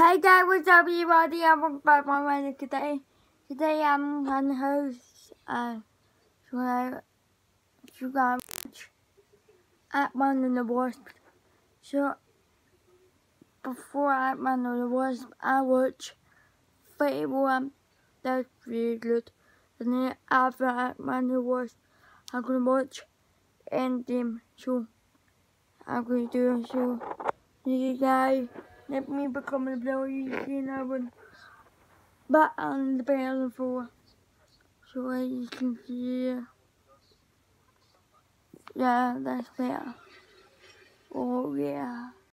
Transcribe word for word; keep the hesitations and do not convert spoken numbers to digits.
Hey guys, what's up everybody? I'm back my way today. Today I'm on host uh so I so I watch Ant-Man and the Wasp. So before Ant-Man and the Wasp I watch thirty-one. That's really good. And then after Ant-Man and the Wasp I'm gonna watch Endgame. So I'm gonna do a show. You guys let me become a blower you know but on the bell for so as you can see, yeah, that's better. Oh yeah.